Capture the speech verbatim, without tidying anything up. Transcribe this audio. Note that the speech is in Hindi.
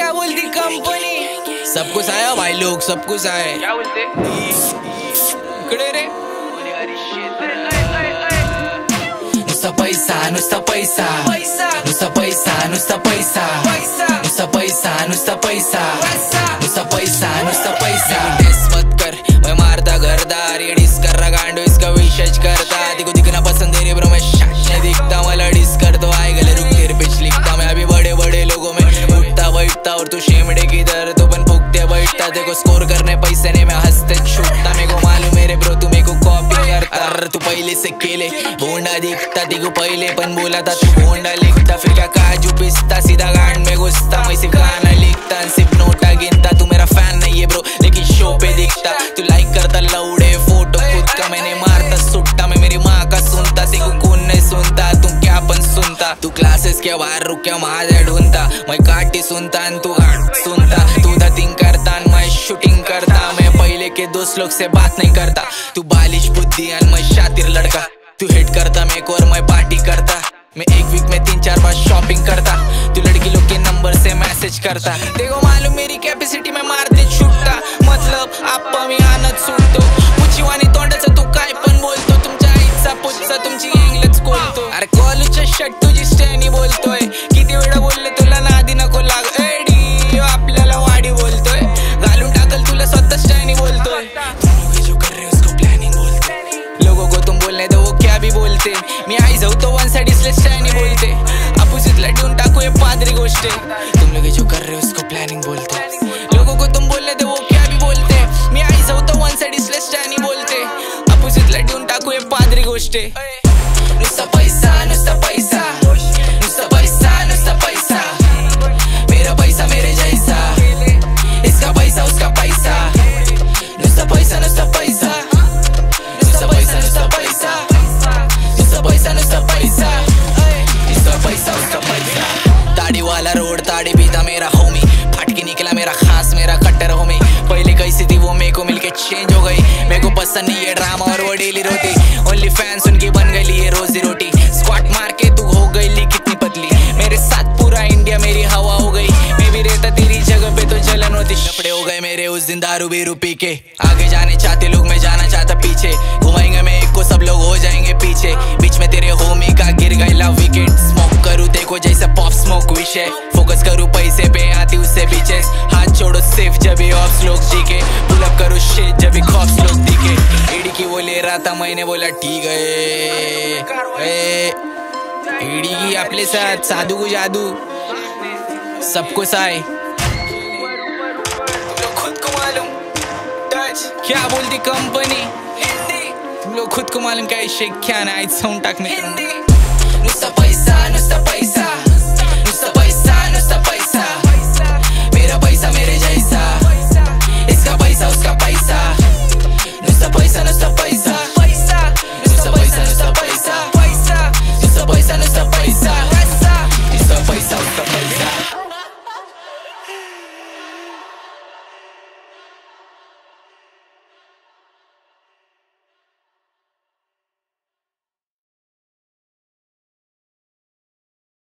क्या बोलती कंपनी? सब कुछ आया भाई लोग, सब कुछ आए। क्या बोलते? इकडे रे नुसता पैसा नुसता पैसा नुसता पैसा नुसता पैसा नुसता पैसा नुसता पैसा नुसता पैसा नुसता पैसा। टेस्ट मत कर, मैं मारता घरदार, ये डिस कर रहा गांडो, इसका विशेष करता। देखो दिखना पसंद है रे ब्रो, मैं शान दिखता, मला डिस कर तो आए गले रुक तेरे पिच लिखता। मैं अभी बड़े बड़े लोगों में उठता बैठता, और तू शेमड़े किधर तो बन फूकते बैठता। देखो स्कोर करने पैसे ने मैं हंसते छूटता। मेरे को मालूम मेरे ब्रो तू मेरे को कॉपी करता। अरे तू पहले से केले भोंडा दिखता, देखो पहले पन बोला था तू भोंडा लिखता। फिर क्या काजू पिस्ता, सीधा गांड में घुसता। मैं सिर्फ गाना लिखता, सिर्फ नोटा गिनता। तू मेरा फैन नहीं है ब्रो, लेकिन शो पे दिखता। तू लाइक करता लौड़े फोटो खुद का, मैंने मारता सुट्टा। मैं मेरी माँ का सुनता, देखो कौन नहीं सुनता, तू क्या पन सुनता। तू क्लासेस के बाहर रुक के माझे ढूंढता, मैं काटी सुनता तू गाट सुनता। तू धतिंग करता, मैं शूटिंग करता। मैं पहले के दोस्त लोग से बात नहीं करता। तू बालिश बुद्धि और मैं शातिर लड़का। तू हिट करता मैं को और मैं पार्टी करता। मैं एक वीक में तीन चार बार शॉपिंग करता। तू लड़की लोग के नंबर से मैसेज करता। देखो मालूम मेरी कैपेसिटी में मारते छुट्टा, मतलब आप मी आणत सुटतो। पुचिवानी तोंडाचं तू काय पण बोलतो, तुमच्या आईचा पुच्चा तुमची इंग्लिश बोलतो। अरे कॉलेजच्या शर्ट तुझी स्टॅनी बोलतोय, किती वेळा बोलले तुला नादी नको लाग। एडी आपल्याला वाडी बोलतोय, घालून टाकल तुला स्वतः स्टॅनी बोलतोय। लोगों को तुम बोलने दो वो क्या भी बोलते। मी आई जाऊ तो वन साइड इसलिए स्टैनी बोलते। अपोजिट लड्डून टाकू ये पादरी गोष्ट। तुम लोग जो कर रहे हो उसको प्लानिंग बोलते। लोगों को तुम बोलने दो वो क्या भी बोलते। मी आई जाऊ तो वन साइड इसलिए स्टैनी बोलते। अपोजिट लड्डून टाकू ये पादरी गोष्ट। नुसता पैसा नुसता पैसा नुसता पैसा नुसता पैसा, मेरा पैसा मेरे जैसा, इसका पैसा उसका पैसा। नुसता पैसा नुसता पैसा नुसता पैसा नुसता पैसा नुसता पैसा नुसता पैसा, इसका पैसा उसका पैसा। दाढ़ी वाला रोड दाढ़ी पीता मेरा होमी, फट के निकला मेरा खास मेरा कट्टर होमी। पहले कैसी थी वो मेरे को मिलके चेंज हो गई। मेरे को पसंद नहीं है ड्रामा और वो डेली रोटी। ओनली फैंस उनकी बन गई ये रोजी रोटी। स्क्वाट मार के तू हो गई ली कितनी पतली, मेरे साथ पूरा इंडिया मेरी हवा हो गई। मैं भी रहता तेरी जगह पे तो जलन होती। लफड़े हो गए मेरे उस दिन दारू बीरू पी के। आगे जाने चाहते लोग मैं जाना चाहता पीछे। घुमाएंगे मैं एक को सब लोग हो जाएंगे पीछे। बीच में तेरे होमी का गिर गई लव विकेट। स्मोक करूँ देखो जैसे पॉप स्मोक विषय। फोकस करूँ पैसे पे आती उससे पीछे। हाथ छोड़ो सिर्फ जब भी ऑफ लोग दिखे। पुल अप करूँ शिट जब भी खौफ लोग दिखे। एडी की वो ले रहा था मैंने बोला ठीक है। एडी की अपने साथ साधु को जादू सबको साए। खुद को मालूम क्या बोलती कंपनी? तुम लोग खुद को मालूम क्या शेख क्या ना साउंड टाक में। नुसता पैसा